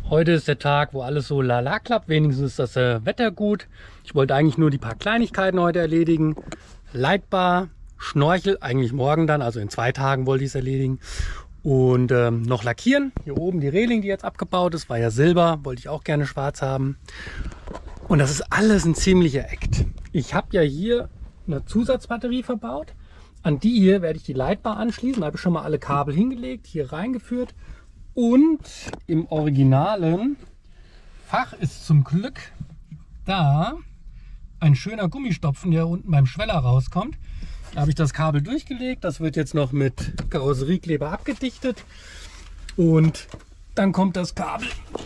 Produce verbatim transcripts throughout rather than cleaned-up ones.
Heute ist der Tag, wo alles so lala klappt. Wenigstens ist das äh, Wetter gut. Ich wollte eigentlich nur die paar Kleinigkeiten heute erledigen. Leitbar, Schnorchel, eigentlich morgen dann, also in zwei Tagen wollte ich es erledigen. Und ähm, noch lackieren. Hier oben die Reling, die jetzt abgebaut ist, war ja Silber, wollte ich auch gerne schwarz haben. Und das ist alles ein ziemlicher Act. Ich habe ja hier eine Zusatzbatterie verbaut. An die hier werde ich die Leitbar anschließen. Da habe ich schon mal alle Kabel hingelegt, hier reingeführt. Und im originalen Fach ist zum Glück da ein schöner Gummistopfen, der unten beim Schweller rauskommt. Da habe ich das Kabel durchgelegt. Das wird jetzt noch mit Karosseriekleber abgedichtet. Und dann kommt das Kabel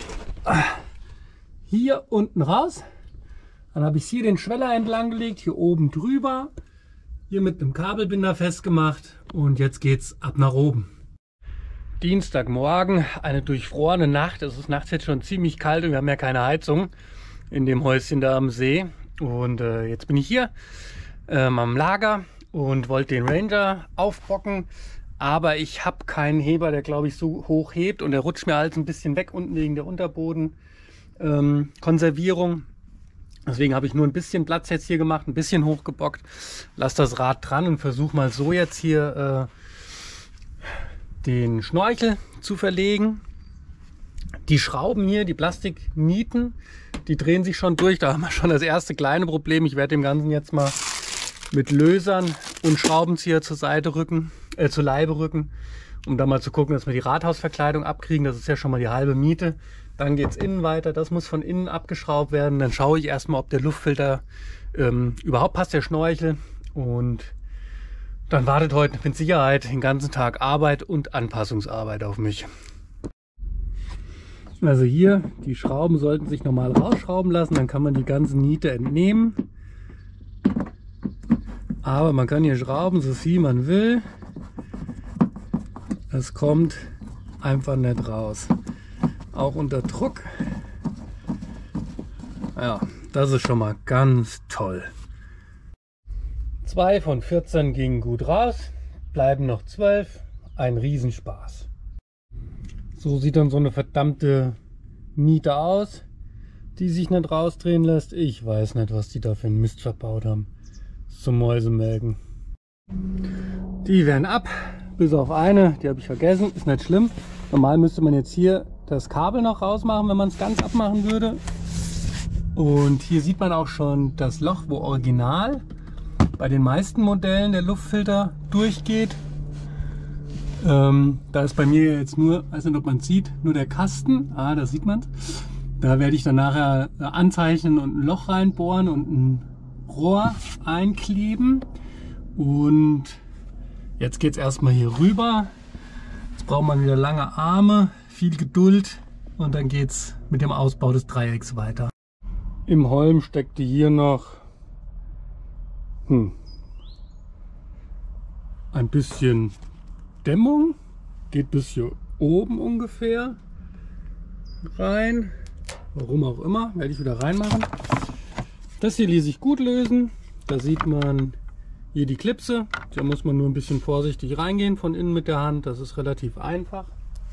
hier unten raus. Dann habe ich hier den Schweller entlang gelegt, hier oben drüber. Hier mit einem Kabelbinder festgemacht. Und jetzt geht's ab nach oben. Dienstagmorgen, eine durchfrorene Nacht. Es ist nachts jetzt schon ziemlich kalt und wir haben ja keine Heizung in dem Häuschen da am See. Und äh, jetzt bin ich hier ähm, am Lager und wollte den Ranger aufbocken. Aber ich habe keinen Heber, der glaube ich so hoch hebt und der rutscht mir halt ein bisschen weg unten wegen der Unterbodenkonservierung. Ähm, Deswegen habe ich nur ein bisschen Platz jetzt hier gemacht, ein bisschen hochgebockt. Lass das Rad dran und versuche mal so jetzt hier äh, den Schnorchel zu verlegen. Die Schrauben hier, die Plastiknieten, die drehen sich schon durch. Da haben wir schon das erste kleine Problem. Ich werde dem Ganzen jetzt mal mit Lösern und Schraubenzieher zur Seite rücken, äh, zur Leibe rücken, um da mal zu gucken, dass wir die Rathausverkleidung abkriegen. Das ist ja schon mal die halbe Miete. Dann geht es innen weiter. Das muss von innen abgeschraubt werden. Dann schaue ich erstmal, ob der Luftfilter ähm, überhaupt passt, der Schnorchel. Und dann wartet heute mit Sicherheit den ganzen Tag Arbeit und Anpassungsarbeit auf mich. Also hier, die Schrauben sollten sich normal rausschrauben lassen, dann kann man die ganze Niete entnehmen. Aber man kann hier schrauben, so viel man will. Es kommt einfach nicht raus. Auch unter Druck. Ja, das ist schon mal ganz toll. Zwei von vierzehn gingen gut raus, bleiben noch zwölf. Ein Riesenspaß. So sieht dann so eine verdammte Niete aus, die sich nicht rausdrehen lässt. Ich weiß nicht, was die da für einen Mist verbaut haben. Zum Mäusemelken. Die werden ab, bis auf eine, die habe ich vergessen, ist nicht schlimm. Normal müsste man jetzt hier das Kabel noch rausmachen, wenn man es ganz abmachen würde. Und hier sieht man auch schon das Loch, wo original bei den meisten Modellen der Luftfilter durchgeht. Ähm, da ist bei mir jetzt nur, weiß nicht, ob man sieht, nur der Kasten. Ah, da sieht man es. Da werde ich dann nachher anzeichnen und ein Loch reinbohren und ein Rohr einkleben. Und jetzt geht es erstmal hier rüber. Jetzt braucht man wieder lange Arme, viel Geduld und dann geht es mit dem Ausbau des Dreiecks weiter. Im Holm steckte hier noch hm, ein bisschen Dämmung, geht bis hier oben ungefähr rein, warum auch immer, werde ich wieder reinmachen. Das hier ließ sich gut lösen, da sieht man hier die Klipse, da muss man nur ein bisschen vorsichtig reingehen von innen mit der Hand, das ist relativ einfach.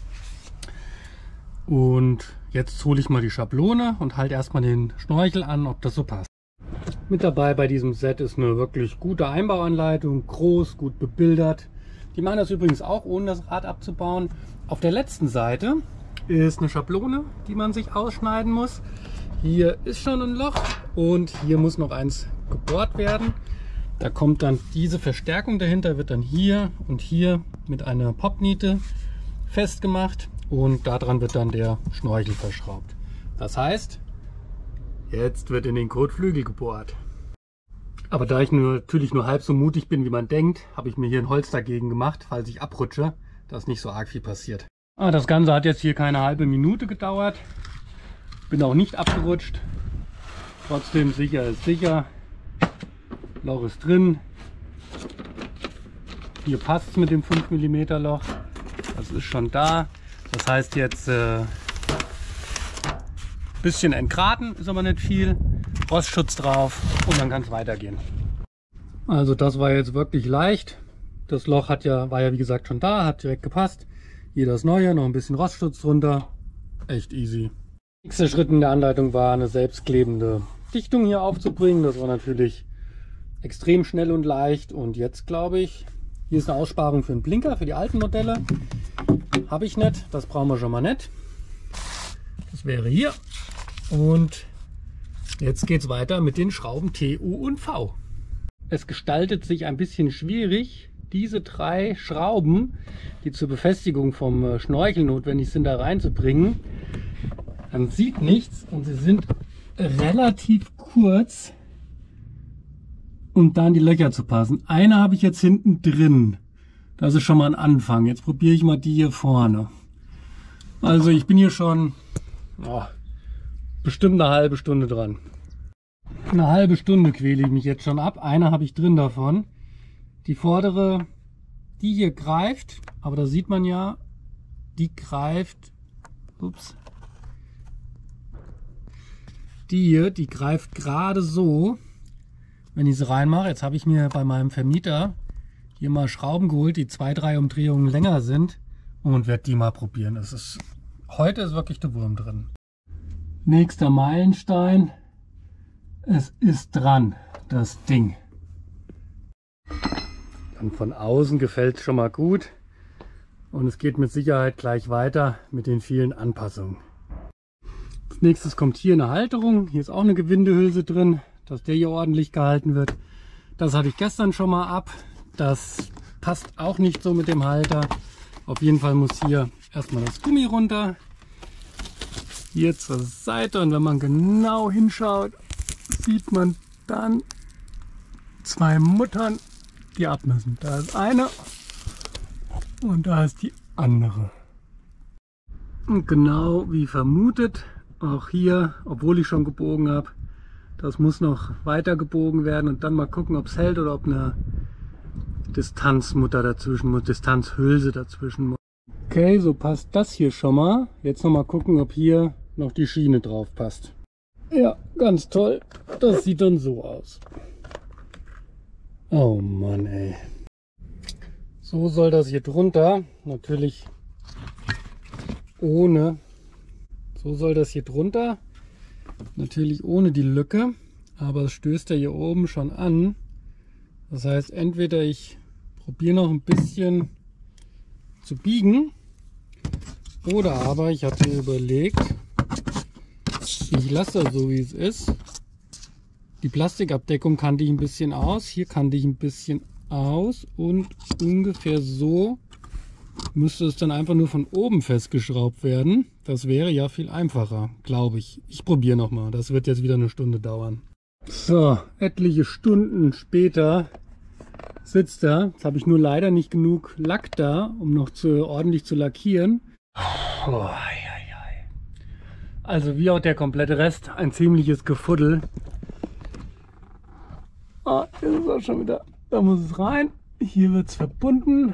Und jetzt hole ich mal die Schablone und halte erstmal den Schnorchel an, ob das so passt. Mit dabei bei diesem Set ist eine wirklich gute Einbauanleitung, groß, gut bebildert. Die machen das übrigens auch, ohne das Rad abzubauen. Auf der letzten Seite ist eine Schablone, die man sich ausschneiden muss. Hier ist schon ein Loch und hier muss noch eins gebohrt werden. Da kommt dann diese Verstärkung dahinter, wird dann hier und hier mit einer Popniete festgemacht und daran wird dann der Schnorchel verschraubt. Das heißt, jetzt wird in den Kotflügel gebohrt. Aber da ich nur, natürlich nur halb so mutig bin, wie man denkt, habe ich mir hier ein Holz dagegen gemacht, falls ich abrutsche, dass nicht so arg viel passiert. Ah, das Ganze hat jetzt hier keine halbe Minute gedauert. Bin auch nicht abgerutscht. Trotzdem sicher ist sicher. Loch ist drin. Hier passt es mit dem fünf Millimeter Loch. Das ist schon da. Das heißt jetzt äh, bisschen entgraten, ist aber nicht viel. Rostschutz drauf und dann kann es weitergehen. Also das war jetzt wirklich leicht. Das Loch hat ja, war ja wie gesagt schon da, hat direkt gepasst. Hier das neue, noch ein bisschen Rostschutz drunter. Echt easy. Nächster Schritt in der Anleitung war, eine selbstklebende Dichtung hier aufzubringen. Das war natürlich extrem schnell und leicht. Und jetzt glaube ich, hier ist eine Aussparung für einen Blinker, für die alten Modelle. Habe ich nicht, das brauchen wir schon mal nicht. Das wäre hier. Und jetzt geht es weiter mit den Schrauben T, U und V. Es gestaltet sich ein bisschen schwierig, diese drei Schrauben, die zur Befestigung vom Schnorchel notwendig sind, da reinzubringen. Man sieht nichts und sie sind relativ kurz, um da in die Löcher zu passen. Eine habe ich jetzt hinten drin. Das ist schon mal ein Anfang. Jetzt probiere ich mal die hier vorne. Also ich bin hier schon oh, bestimmt eine halbe Stunde dran. Eine halbe Stunde quäle ich mich jetzt schon ab. Eine habe ich drin davon. Die vordere, die hier greift, aber da sieht man ja, die greift, ups, die hier, die greift gerade so, wenn ich sie reinmache. Jetzt habe ich mir bei meinem Vermieter hier mal Schrauben geholt, die zwei, drei Umdrehungen länger sind und werde die mal probieren. Es ist, heute ist wirklich der Wurm drin. Nächster Meilenstein. Es ist dran, das Ding. Dann von außen gefällt es schon mal gut und es geht mit Sicherheit gleich weiter mit den vielen Anpassungen. Als nächstes kommt hier eine Halterung. Hier ist auch eine Gewindehülse drin, dass der hier ordentlich gehalten wird. Das hatte ich gestern schon mal ab. Das passt auch nicht so mit dem Halter. Auf jeden Fall muss hier erstmal das Gummi runter. Hier zur Seite und wenn man genau hinschaut, sieht man dann zwei Muttern, die ab müssen. Da ist eine und da ist die andere. Und genau wie vermutet, auch hier, obwohl ich schon gebogen habe, das muss noch weiter gebogen werden und dann mal gucken, ob es hält oder ob eine Distanzmutter dazwischen muss, Distanzhülse dazwischen muss. Okay, so passt das hier schon mal. Jetzt noch mal gucken, ob hier noch die Schiene drauf passt. Ja, ganz toll. Das sieht dann so aus. Oh Mann, ey. So soll das hier drunter, natürlich ohne, so soll das hier drunter, natürlich ohne die Lücke, aber es stößt ja hier oben schon an. Das heißt, entweder ich probiere noch ein bisschen zu biegen oder aber ich hatte überlegt, ich lasse das so wie es ist. Die Plastikabdeckung kannte ich ein bisschen aus, hier kannte ich ein bisschen aus und ungefähr so müsste es dann einfach nur von oben festgeschraubt werden. Das wäre ja viel einfacher, glaube ich. Ich probiere nochmal, das wird jetzt wieder eine Stunde dauern. So, etliche Stunden später sitzt er. Jetzt habe ich nur leider nicht genug Lack da, um noch zu, ordentlich zu lackieren. Oh, also wie auch der komplette Rest, ein ziemliches Gefuddel. Ah, hier ist es auch schon wieder. Da muss es rein. Hier wird es verbunden.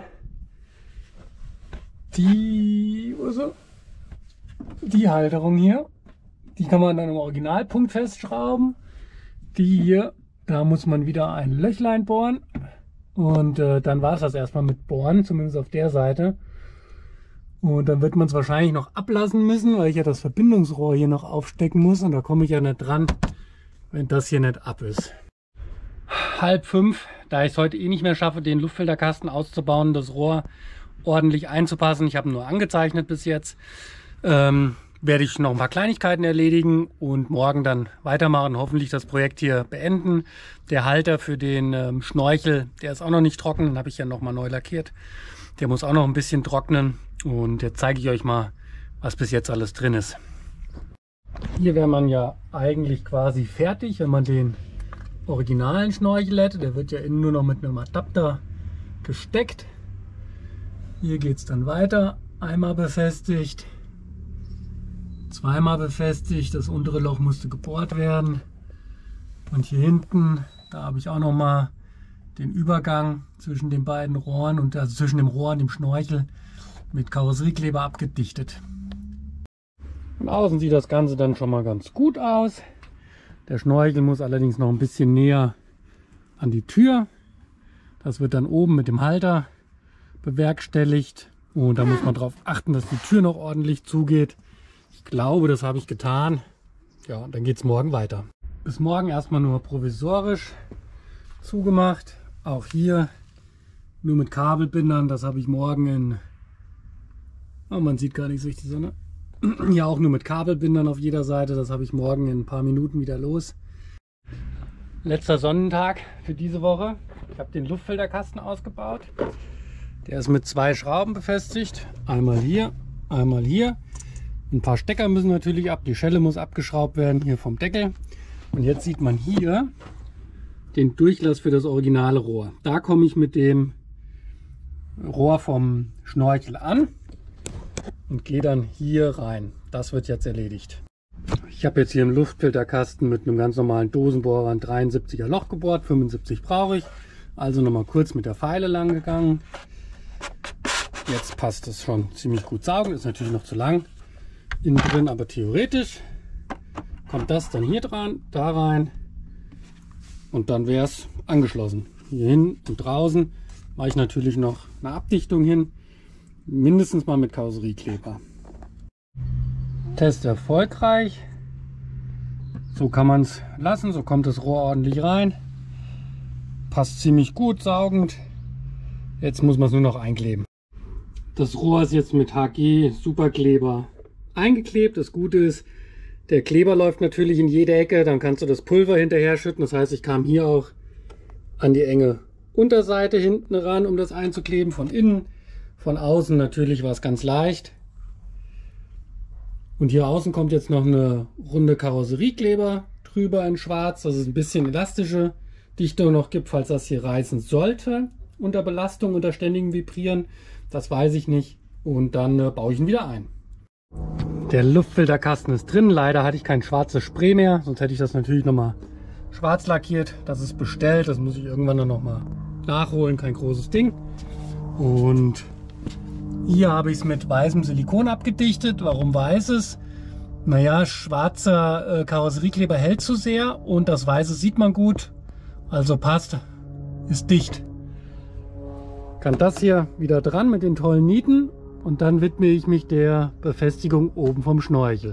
Die, wo ist er? Die Halterung hier, die kann man dann im Originalpunkt festschrauben. Die hier, da muss man wieder ein Löchlein bohren. Und äh, dann war es das erstmal mit Bohren, zumindest auf der Seite. Und dann wird man es wahrscheinlich noch ablassen müssen, weil ich ja das Verbindungsrohr hier noch aufstecken muss. Und da komme ich ja nicht dran, wenn das hier nicht ab ist. Halb fünf, da ich es heute eh nicht mehr schaffe, den Luftfilterkasten auszubauen, das Rohr ordentlich einzupassen. Ich habe nur angezeichnet bis jetzt. Ähm, werde ich noch ein paar Kleinigkeiten erledigen und morgen dann weitermachen. Hoffentlich das Projekt hier beenden. Der Halter für den ähm, Schnorchel, der ist auch noch nicht trocken. Den habe ich ja noch mal neu lackiert. Der muss auch noch ein bisschen trocknen. Und jetzt zeige ich euch mal, was bis jetzt alles drin ist. Hier wäre man ja eigentlich quasi fertig, wenn man den originalen Schnorchel hätte. Der wird ja innen nur noch mit einem Adapter gesteckt. Hier geht es dann weiter. Einmal befestigt, zweimal befestigt. Das untere Loch musste gebohrt werden. Und hier hinten, da habe ich auch noch mal den Übergang zwischen den beiden Rohren und also zwischen dem Rohr und dem Schnorchel mit Karosseriekleber abgedichtet. Von außen sieht das Ganze dann schon mal ganz gut aus. Der Schnorchel muss allerdings noch ein bisschen näher an die Tür. Das wird dann oben mit dem Halter bewerkstelligt. Und da muss man darauf achten, dass die Tür noch ordentlich zugeht. Ich glaube, das habe ich getan. Ja, und dann geht es morgen weiter. Bis morgen erstmal nur provisorisch zugemacht. Auch hier nur mit Kabelbindern. Das habe ich morgen in... Oh, man sieht gar nicht so richtig die Sonne. Ja, auch nur mit Kabelbindern auf jeder Seite. Das habe ich morgen in ein paar Minuten wieder los. Letzter Sonnentag für diese Woche. Ich habe den Luftfilterkasten ausgebaut. Der ist mit zwei Schrauben befestigt. Einmal hier, einmal hier. Ein paar Stecker müssen natürlich ab. Die Schelle muss abgeschraubt werden hier vom Deckel. Und jetzt sieht man hier den Durchlass für das originale Rohr. Da komme ich mit dem Rohr vom Schnorchel an und gehe dann hier rein. Das wird jetzt erledigt. Ich habe jetzt hier im Luftfilterkasten mit einem ganz normalen Dosenbohrer ein dreiundsiebziger Loch gebohrt. fünfundsiebzig brauche ich. Also nochmal kurz mit der Feile lang gegangen. Jetzt passt es schon ziemlich gut saugen. Ist natürlich noch zu lang innen drin, aber theoretisch kommt das dann hier dran, da rein und dann wäre es angeschlossen. Hier hin und draußen mache ich natürlich noch eine Abdichtung hin, mindestens mal mit Karosseriekleber. Test erfolgreich. So kann man es lassen, so kommt das Rohr ordentlich rein. Passt ziemlich gut, saugend. Jetzt muss man es nur noch einkleben. Das Rohr ist jetzt mit H G Superkleber eingeklebt. Das Gute ist, der Kleber läuft natürlich in jede Ecke, dann kannst du das Pulver hinterher schütten. Das heißt, ich kam hier auch an die enge Unterseite hinten ran, um das einzukleben. Von innen, von außen natürlich war es ganz leicht. Und hier außen kommt jetzt noch eine runde Karosseriekleber drüber in schwarz, dass es ein bisschen elastische Dichtung noch gibt, falls das hier reißen sollte unter Belastung, unter ständigem Vibrieren. Das weiß ich nicht. Und dann äh, baue ich ihn wieder ein. Der Luftfilterkasten ist drin. Leider hatte ich kein schwarzes Spray mehr, sonst hätte ich das natürlich nochmal schwarz lackiert. Das ist bestellt, das muss ich irgendwann dann nochmal nachholen, kein großes Ding. Und hier habe ich es mit weißem Silikon abgedichtet. Warum weißes? Naja, schwarzer äh, Karosseriekleber hält zu sehr und das Weiße sieht man gut. Also passt, ist dicht. Kann das hier wieder dran mit den tollen Nieten. Und dann widme ich mich der Befestigung oben vom Schnorchel.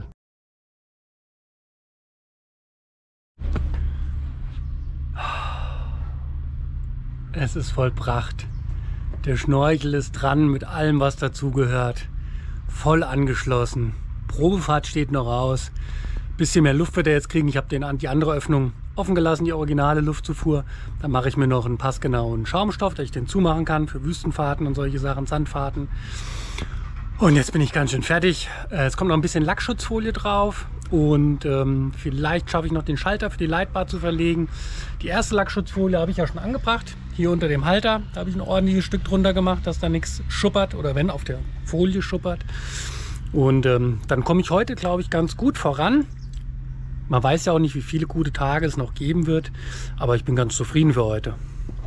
Es ist vollbracht. Der Schnorchel ist dran mit allem, was dazugehört. Voll angeschlossen. Probefahrt steht noch aus. Bisschen mehr Luft wird er jetzt kriegen. Ich habe den, die andere Öffnung offen gelassen, die originale Luftzufuhr. Dann mache ich mir noch einen passgenauen Schaumstoff, dass ich den zumachen kann für Wüstenfahrten und solche Sachen, Sandfahrten. Und jetzt bin ich ganz schön fertig. Es kommt noch ein bisschen Lackschutzfolie drauf und ähm, vielleicht schaffe ich noch den Schalter für die Leitbar zu verlegen. Die erste Lackschutzfolie habe ich ja schon angebracht. Hier unter dem Halter, da habe ich ein ordentliches Stück drunter gemacht, dass da nichts schuppert oder wenn auf der Folie schuppert. Und ähm, dann komme ich heute, glaube ich, ganz gut voran. Man weiß ja auch nicht, wie viele gute Tage es noch geben wird, aber ich bin ganz zufrieden für heute.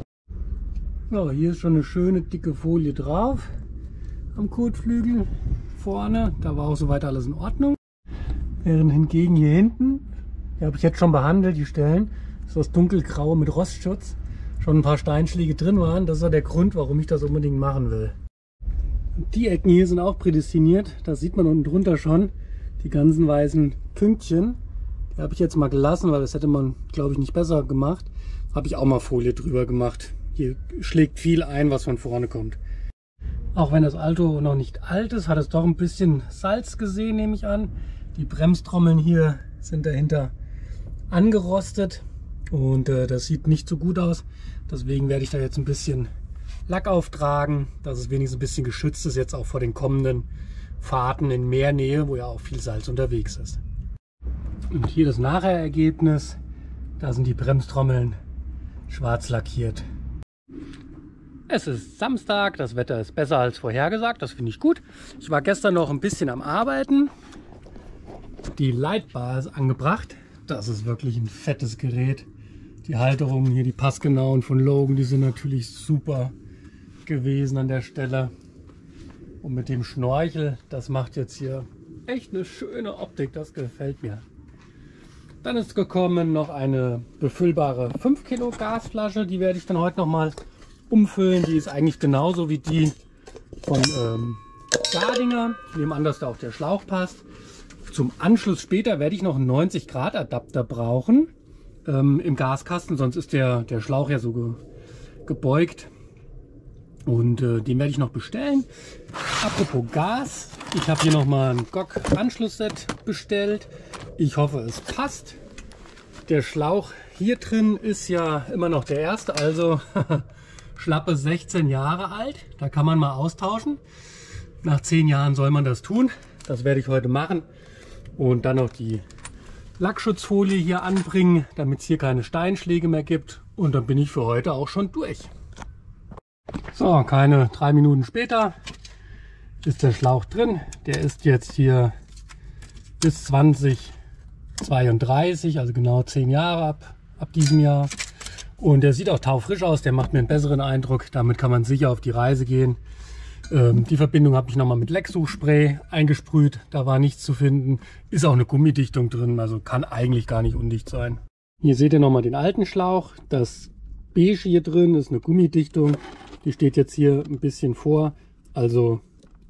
So, hier ist schon eine schöne dicke Folie drauf. Am Kotflügel vorne, da war auch soweit alles in Ordnung. Während hingegen hier hinten, die habe ich jetzt schon behandelt, die Stellen, ist das dunkelgraue mit Rostschutz, schon ein paar Steinschläge drin waren. Das ist ja der Grund, warum ich das unbedingt machen will. Und die Ecken hier sind auch prädestiniert, das sieht man unten drunter schon, die ganzen weißen Pünktchen. Die habe ich jetzt mal gelassen, weil das hätte man, glaube ich, nicht besser gemacht. Habe ich auch mal Folie drüber gemacht. Hier schlägt viel ein, was von vorne kommt. Auch wenn das Auto noch nicht alt ist, hat es doch ein bisschen Salz gesehen, nehme ich an. Die Bremstrommeln hier sind dahinter angerostet und äh, das sieht nicht so gut aus. Deswegen werde ich da jetzt ein bisschen Lack auftragen, dass es wenigstens ein bisschen geschützt ist, jetzt auch vor den kommenden Fahrten in Meernähe, wo ja auch viel Salz unterwegs ist. Und hier das Nachher-Ergebnis, da sind die Bremstrommeln schwarz lackiert. Es ist Samstag, das Wetter ist besser als vorhergesagt, das finde ich gut. Ich war gestern noch ein bisschen am Arbeiten. Die Leitbar ist angebracht. Das ist wirklich ein fettes Gerät. Die Halterungen hier, die passgenauen von Logan, die sind natürlich super gewesen an der Stelle. Und mit dem Schnorchel, das macht jetzt hier echt eine schöne Optik, das gefällt mir. Dann ist gekommen noch eine befüllbare fünf Kilo Gasflasche, die werde ich dann heute noch mal umfüllen. Die ist eigentlich genauso wie die von ähm, Gardinger. Ich nehme an, dass da auch der Schlauch passt. zum Anschluss später werde ich noch einen neunzig Grad Adapter brauchen ähm, im Gaskasten, sonst ist der, der Schlauch ja so ge, gebeugt. Und äh, den werde ich noch bestellen. Apropos Gas, ich habe hier nochmal ein G O K-Anschlussset bestellt. Ich hoffe, es passt. Der Schlauch hier drin ist ja immer noch der erste, also schlappe sechzehn Jahre alt. Da kann man mal austauschen. Nach zehn Jahren soll man das tun. Das werde ich heute machen. Und dann noch die Lackschutzfolie hier anbringen, damit es hier keine Steinschläge mehr gibt. Und dann bin ich für heute auch schon durch. So, keine drei Minuten später ist der Schlauch drin. Der ist jetzt hier bis zwanzig zweiunddreißig, also genau zehn Jahre ab, ab diesem Jahr. Und der sieht auch taufrisch aus, der macht mir einen besseren Eindruck. Damit kann man sicher auf die Reise gehen. Ähm, die Verbindung habe ich nochmal mit Lecksuchspray eingesprüht. Da war nichts zu finden. Ist auch eine Gummidichtung drin, also kann eigentlich gar nicht undicht sein. Hier seht ihr nochmal den alten Schlauch. Das Beige hier drin ist eine Gummidichtung. Die steht jetzt hier ein bisschen vor. Also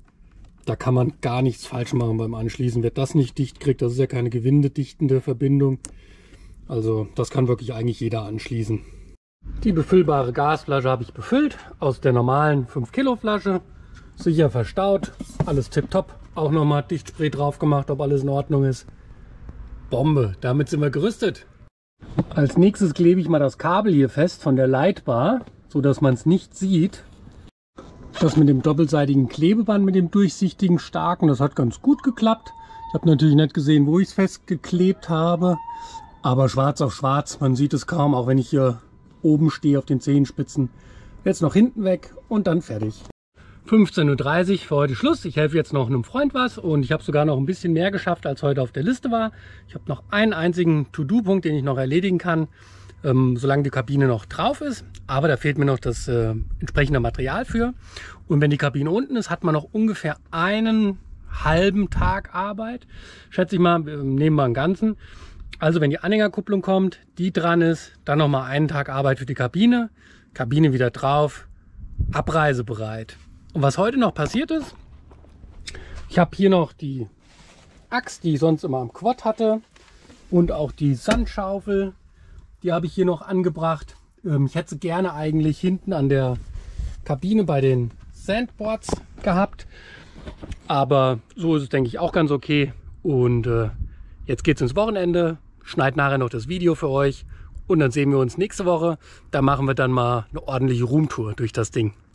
da kann man gar nichts falsch machen beim Anschließen. Wer das nicht dicht kriegt, das ist ja keine gewindedichtende Verbindung. Also das kann wirklich eigentlich jeder anschließen. Die befüllbare Gasflasche habe ich befüllt aus der normalen fünf Kilo Flasche. Sicher verstaut, alles tipptopp. Auch nochmal Dichtspray drauf gemacht, ob alles in Ordnung ist. Bombe, damit sind wir gerüstet. Als nächstes klebe ich mal das Kabel hier fest von der Leitbar, so dass man es nicht sieht. Das mit dem doppelseitigen Klebeband, mit dem durchsichtigen starken, das hat ganz gut geklappt. Ich habe natürlich nicht gesehen, wo ich es festgeklebt habe, aber schwarz auf schwarz, man sieht es kaum, auch wenn ich hier oben stehe auf den Zehenspitzen. Jetzt noch hinten weg und dann fertig. fünfzehn Uhr dreißig für heute Schluss. Ich helfe jetzt noch einem Freund was und ich habe sogar noch ein bisschen mehr geschafft, als heute auf der Liste war. Ich habe noch einen einzigen To-Do-Punkt, den ich noch erledigen kann, ähm, solange die Kabine noch drauf ist. Aber da fehlt mir noch das äh, entsprechende Material für. Und wenn die Kabine unten ist, hat man noch ungefähr einen halben Tag Arbeit. Schätze ich mal, wir nehmen wir einen ganzen. Also wenn die Anhängerkupplung kommt, die dran ist, dann noch mal einen Tag Arbeit für die Kabine. Kabine wieder drauf, abreisebereit. Und was heute noch passiert ist, ich habe hier noch die Axt, die ich sonst immer am Quad hatte, und auch die Sandschaufel, die habe ich hier noch angebracht. Ich hätte sie gerne eigentlich hinten an der Kabine bei den Sandboards gehabt, aber so ist es, denke ich, auch ganz okay. Und äh, jetzt geht es ins Wochenende, schneid nachher noch das Video für euch und dann sehen wir uns nächste Woche. Da machen wir dann mal eine ordentliche Roomtour durch das Ding.